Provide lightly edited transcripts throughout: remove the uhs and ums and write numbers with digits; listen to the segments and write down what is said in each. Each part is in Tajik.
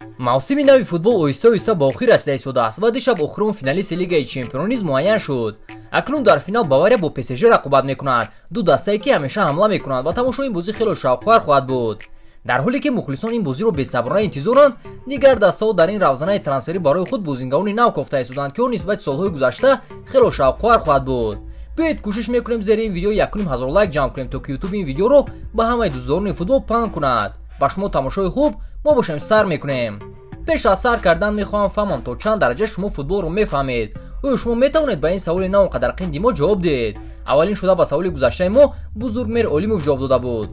мавсими нави футбол оҳиста-оҳиста ба охир расида истодааст ва дишаб охирон финалисти Лигаи Чемпионон низ муайян шуд. Акнун дар финал Бавария бо ПСЖ рақобат мекунад. Ду дастае ки ҳамеша ҳамла мекунанд ва тамошои ин бозӣ хело шавқовар хоҳад буд. дар ҳоле ки мухлисон ин бозиро бесаброна интизоранд, дигар дастаҳо дар ин равзанаи трансфери барои худ бозингарони нав кофта истоданд ки он нисбати солҳои гузашта хело шавқовар хоҳад буд. биёед кӯшиш мекунем зери ин видео 1,5 лайк ҷамъ кунем, то ки ютуб ин видеоро ба ҳамаи дӯстдорони футбол паҳн кунад. ба шумо тамошои хуб, мо бошем сар мекунем. пеш аз сар кардан мехоҳам фаҳмам то чанд дараҷа шумо футболро мефаҳмед. оё шумо метавонед ба ин саволи на он қадар қинди мо ҷавоб диҳед? аввалин шуда ба саволи гузаштаи мо Бузургмер Олимов ҷавоб дода буд.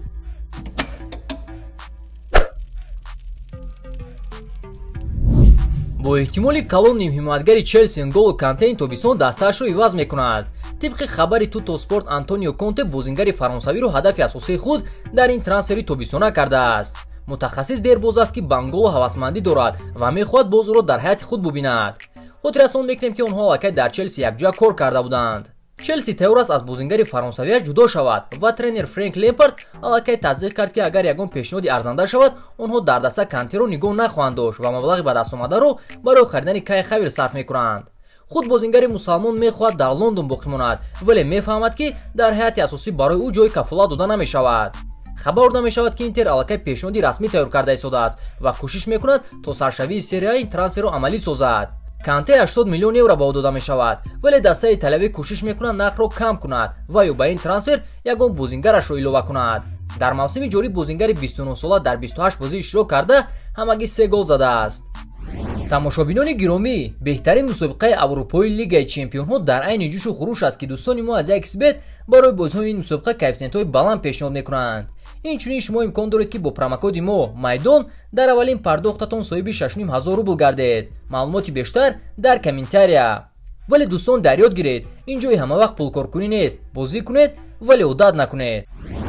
бо эҳтимоли калон нимҳимоятгари Челси N'Golo Канте ин тобисон дастаашро иваз мекунад. тибқи хабари Тутоспорт, Антонио Конте бозингари фаронсавиро ҳадафи асосии худ дар ин трансфери тобисона кардааст. мутахассис дербоз аст ки ба N'Golo ҳавасмандӣ дорад ва мехоҳад боз ӯро дар ҳайати худ бубинад. хотиррасон мекунем ки онҳо аллакай дар Челси якҷоя кор карда буданд. Челси тайёр аст аз бозингари фаронсавиаш ҷудо шавад ва тренер Фрэнк Лемпард аллакай таздиқ кард ки агар ягон пешниҳоди арзанда шавад, онҳо дар даста Кантеро нигоҳ нахоҳанд дошт ва маблағи ба дастомадаро барои харидани Кай Хавер сарф мекунанд. худ бозингари мусалмон мехоҳад дар Лондон боқӣ монад, вале мефаҳмад ки дар ҳайати асосӣ барои ӯ ҷои кафолат дода намешавад. хабар дода мешавад ки Интер аллакай пешниҳоди расмӣ тайёр карда истодааст ва кӯшиш мекунад то саршавии серия ин трансферро амалӣ созад. Канте 80 миллион евро ба ӯ дода мешавад, вале дастаи италиявӣ кӯшиш мекунад нархро кам кунад ва ё ба ин трансфер ягон бозингарашро илова кунад. дар мавсими ҷорӣ бозингари 29 сола дар 28 бозӣ иштирок карда ҳамагӣ 3 гол задааст. тамошобинони гиромӣ, беҳтарин мусобиқаи Аврупои Лигаи Чемпионҳо дар айни ҷӯшу хуруш аст ки дӯстони мо аз XBet барои бозиҳои ин мусобиқа коэффициентҳои баланд пешниҳод мекунанд. инчунин шумо имкон доред ки бо промокоди мо майдон дар аввалин пардохтатон соҳиби 6500 рубл гардед. маълумоти бештар дар комментария. вале дӯстон дар ёд гиред, ин ҷои ҳамавақт пулкоркунӣ нест. бозӣ кунед, вале одат накунед.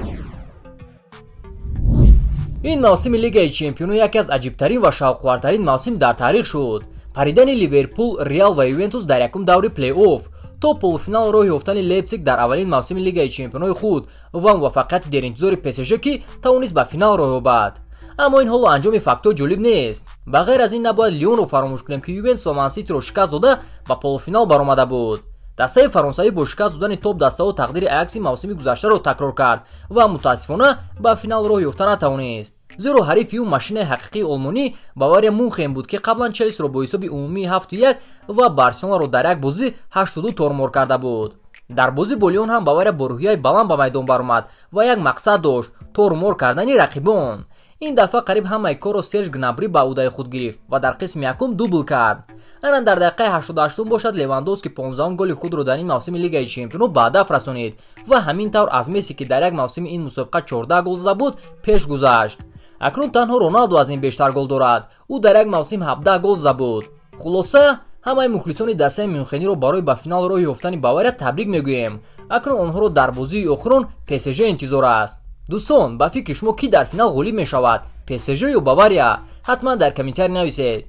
ин мавсими Лигаи Чемпионҳо яке аз аҷибтарин ва шавқовартарин мавсим дар таърих шуд. паридани Ливерпул, Реал ва Ювентус дар якум даври плей-офф то полуфинал роҳ ёфтани Лейпциг дар аввалин мавсими Лигаи Чемпионҳои худ ва муваффақияти деринтизори ПСЖ ки тавонист ба финал роҳ ёбад. аммо ин ҳоло анҷоми фактҳо ҷолиб нест. ба ғайр аз ин набояд Лионро фаромӯш кунем ки Ювентус ва Манситиро шикаст дода ба полуфинал баромада буд. дастаи фаронсавӣ бо шикаст додани топ дастаҳо тақдири Аякси мавсими гузаштаро такрор кард ва мутаассифона ба финал роҳ ёфта натавонист. зеро ҳарифи ӯ машинаи ҳақиқии олмонӣ Бавария Мунхен буд ки қаблан Челсиро бо ҳисоби умумии 7-1 ва Барселонаро дар як бозӣ 8-2 тормор карда буд. дар бозӣ бо Лион ҳам Бавария бо рӯҳияи баланд ба майдон баромад ва як мақсад дошт: тормор кардани рақибон. ин дафъа қариб ҳамаи корро Серж Гнабри ба ӯҳдаи худ гирифт ва дар қисми якум дубл кард. анан дар дақиқаи 88 бошад Левандовски 15 голи худро дар ин мавсими Лигаи Чемпионҳо ба ҳадаф расонид ва ҳамин тавр аз Месси ки дар як мавсими ин мусобиқа 14 гол зада буд пеш гузашт. акнун танҳо Роналдо аз ин бештар гол дорад. ӯ дар як мавсим 17 гол зада буд. хулоса ҳамаи мухлисони дастаи Мюнхениро барои ба финал роҳ ёфтани Бавария табрик мегӯем. акнун онҳоро дар бозии охирон ПСЖ интизор аст. дӯстон, ба фикри шумо ки дар финал ғолиб мешавад, ПСЖ ё Бавария? ҳатман дар комментария нависед.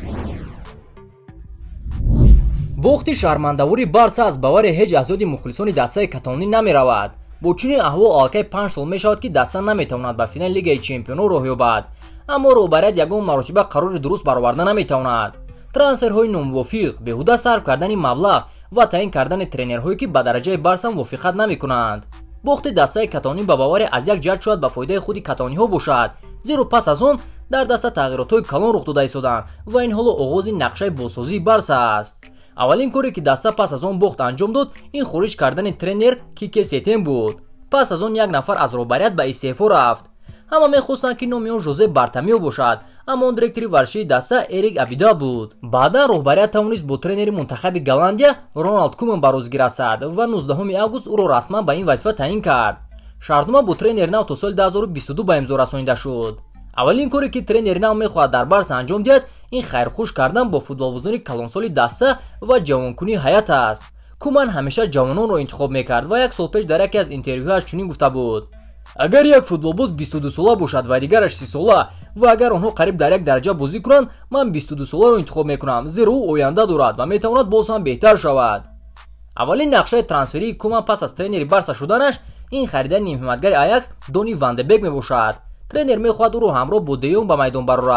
бохти шармандавори Барса аз Бавария ҳеҷ аз ёди мухлисони дастаи каталонӣ намеравад. бо чунин аҳвол аллакай 5 сол мешавад ки даста наметавонад ба финали Лигаи Чемпионҳо роҳ ёбад. аммо роҳбарият ягон маротиба қарори дуруст бароварда наметавонад. трансферҳои номувофиқ, беҳуда сарф кардани маблағ ва таъин кардани тренерҳое ки ба дараҷаи Барса мувофиқат намекунанд. бохти дастаи каталонӣ ба Бавария аз як ҷиҳат шояд ба фоидаи худи каталониҳо бошад, зеро пас аз он дар даста тағйиротҳои калон рух дода истоданд ва ин ҳоло оғози нақшаи бозсозии Барса аст. аввалин коре ки даста пас аз он бохт анҷом дод, ин хориҷ кардани тренер Кике Сетен буд. пас аз он як нафар аз роҳбарият ба истеъфо рафт. ҳама мехостанд ки номи он Жозе Бартамео бошад, аммо он директори варшии даста Эрик Абидал буд. баъдан роҳбарият тавонист бо тренери мунтахаби Голландия Рональд Куман ба розгӣ расад ва 19 август ӯро расман ба ин вазифа таъин кард. шартнома бо тренери нав то соли 2022 ба имзо расонида шуд. аввалин коре ки тренери нав мехоҳад дар Барса анҷом диҳад, ин хайрхуш кардан бо футболбозони калонсоли даста ва ҷавонкунии ҳаят аст. Куман ҳамеша ҷавононро интихоб мекард ва як сол пеш дар яке аз интервюҳояш чунин гуфта буд: агар як футболбоз 22 сола бошад ва дигараш 30 сола ва агар онҳо қариб дар як дараҷа бозӣ кунанд, ман 22 соларо интихоб мекунам, зеро ӯ оянда дорад ва метавонад боз ҳам беҳтар шавад. аввалин нақшаи трансферии Куман пас аз тренери Барса шуданаш ин харидани нимҳиматгари Аякс Дони Ван де Бек мебошад. тренер мехоҳад ӯро ҳамроҳ бо Де Йонг ба майдон барорад.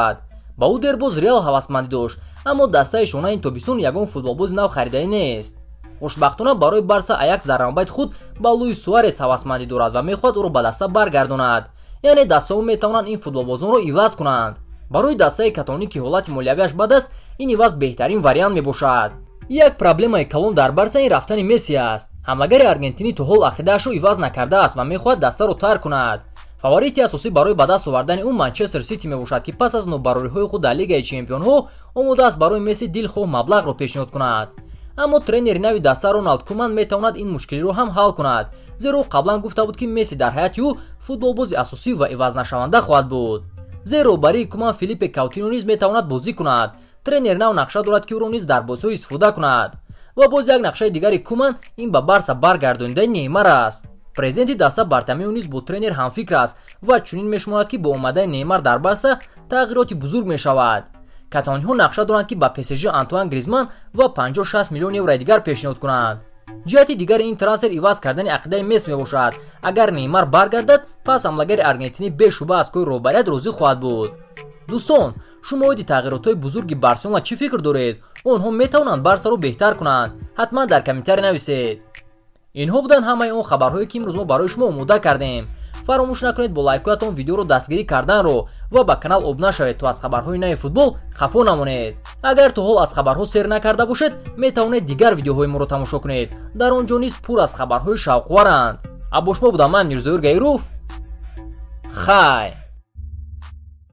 ба ӯ дербоз реал ҳавасмандӣ дошт, аммо дастаи шона ин тобистон ягон футболбози нав харидаӣ нест. хушбахтона барои барса аякс дар равнбайти худ ба луис суарес ҳавасмандӣ дорад ва мехоҳад ӯро ба даста баргардонад, яъне дастаҳо метавонанд ин футболбозонро иваз кунанд. барои дастаи каталонӣ ки ҳолати молиявиаш бад аст, ин иваз беҳтарин вариант мебошад. як проблемаи калон дар барса ин рафтани месси аст. ҳамлагари аргентинӣ то ҳол ақидаашро иваз накардааст ва мехоҳад дастаро тарк кунад. фаворити асосӣ барои ба даст овардани ӯ манчестер сити мебошад, ки пас аз нобарориҳои худ дар лигаи чемпионҳо омода аст барои месси дилхоҳ маблағро пешниҳод кунад. аммо тренери нави даста Роналд Куман метавонад ин мушкилиро ҳам ҳал кунад, зеро қаблан гуфта буд ки месси дар ҳайати ӯ футболбози асосӣ ва ивазнашаванда хоҳад буд. зеро барои Куман Филиппе Каутино низ метавонад бозӣ кунад. тренер нав нақша дорад ки ӯро низ дар бозиҳо истифода кунад. ва боз як нақшаи дигари Куман ин ба барса баргардонидаи Неймар аст. президенти даста Бартомеу низ бо тренер ҳамфикр аст ва чунин мешуморад ки бо омадаи Неймар дар барса тағйироти бузург мешавад. каталониҳо нақша доранд ки ба ПСЖ Антуан Гризман ва 50-60 миллион еврои дигар пешниҳод кунанд. ҷиҳати дигари ин трансфер иваз кардани ақидаи Месси мебошад. агар Неймар баргардад, пас ҳамлагари аргентинӣ бешуба аз кори роҳбарият розӣ хоҳад буд. дӯстон, шумо оиди тағйиротҳои бузурги Барселона чӣ фикр доред? онҳо метавонанд барсаро беҳтар кунанд? ҳатман дар комментария нависед. инҳо буданд ҳамаи он хабарҳое ки имрӯз мо барои шумо омода кардем. фаромӯш накунед бо лайкоятон видеоро дастгирӣ карданро ва ба канал обуна шавед, то аз хабарҳои нави футбол хафо намонед. агар то ҳол аз хабарҳо сер накарда бошед, метавонед дигар видеоҳои моро тамошо кунед. дар он ҷо низ пур аз хабарҳои шавқоваранд. або шумо будам ман Мирзоюр Гайров. хай